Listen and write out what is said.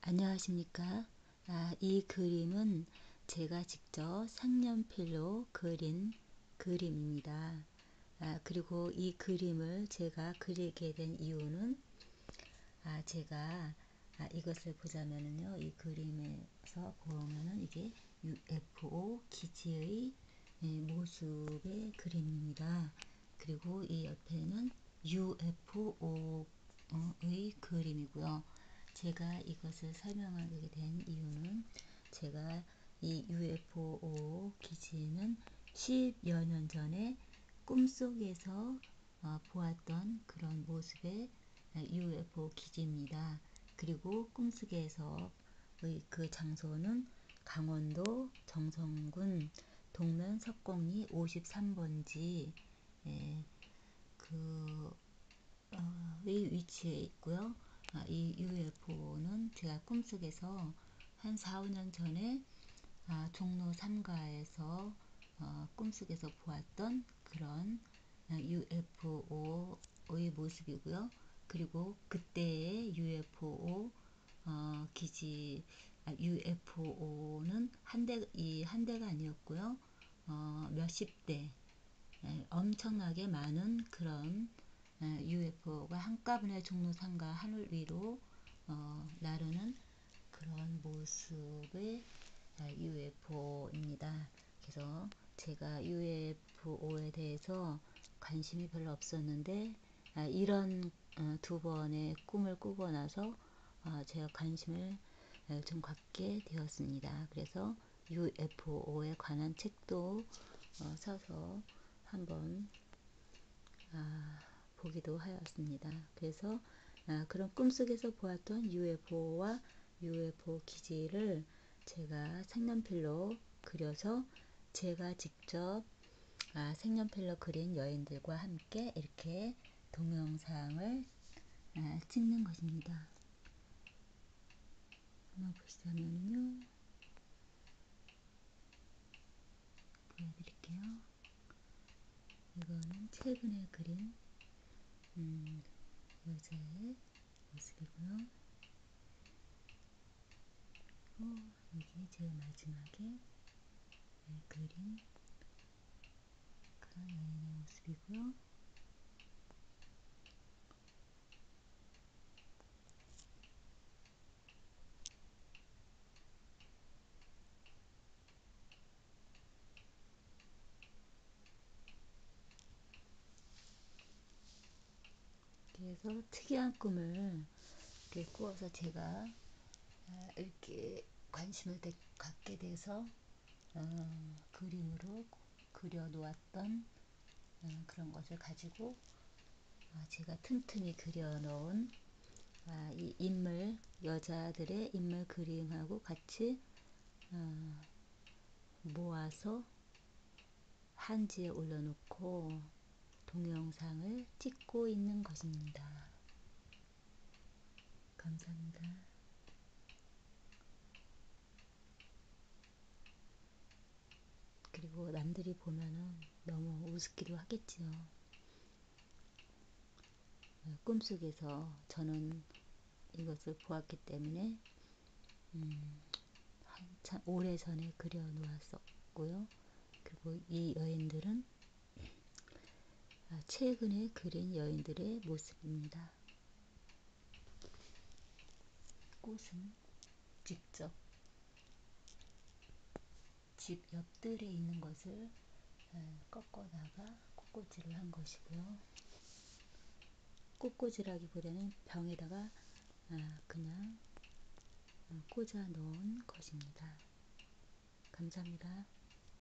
안녕하십니까? 이 그림은 제가 직접 색연필로 그린 그림입니다. 그리고 이 그림을 제가 그리게 된 이유는 제가 이것을 보자면은요, 이 그림에서 보면은 이게 UFO 기지의 모습의 그림입니다. 그리고 이 옆에는 UFO의 그림이고요. 제가 이것을 설명하게 된 이유는 제가 이 UFO 기지는 10여 년 전에 꿈속에서 보았던 그런 모습의 UFO 기지입니다. 그리고 꿈속에서의 그 장소는 강원도 정선군 동면 석곡리 53번지 의 위치에 있고요. 이 UFO는 제가 꿈속에서 한 4, 5년 전에 종로 3가에서 꿈속에서 보았던 그런 UFO의 모습이고요. 그리고 그때의 UFO 기지 UFO는 한 대가 아니었고요. 몇십 대 엄청나게 많은 그런 UFO가 한꺼번에 종로 3가 하늘 위로 나르는 그런 모습의 UFO입니다. 그래서 제가 UFO에 대해서 관심이 별로 없었는데 이런 두 번의 꿈을 꾸고 나서 제가 관심을 좀 갖게 되었습니다. 그래서 UFO에 관한 책도 사서 한번 보기도 하였습니다. 그래서 그런 꿈속에서 보았던 UFO와 UFO 기지를 제가 색연필로 그려서 제가 직접 색연필로 그린 여인들과 함께 이렇게 동영상을 찍는 것입니다. 한번 보시자면요. 보여드릴게요. 이거는 최근에 그린 여자의 모습이고요. 이게 제일 마지막에 그린 그런 여인의 모습이고요. 그래서 특이한 꿈을 이렇게 꾸어서 제가 이렇게 관심을 갖게 돼서 그림으로 그려 놓았던 그런 것을 가지고 제가 튼튼히 그려 놓은 이 인물 여자들의 인물 그림하고 같이 모아서 한지에 올려놓고 동영상을 찍고 있는 것입니다. 감사합니다. 그리고 남들이 보면은 너무 우습기도 하겠지요. 꿈속에서 저는 이것을 보았기 때문에 한참 오래전에 그려 놓았었고요. 그리고 이 여인들은 최근에 그린 여인들의 모습입니다. 꽃은 직접 집 옆들에 있는 것을 꺾어다가 꽃꽂이를 한 것이고요. 꽃꽂이라기보다는 병에다가 그냥 꽂아 놓은 것입니다. 감사합니다.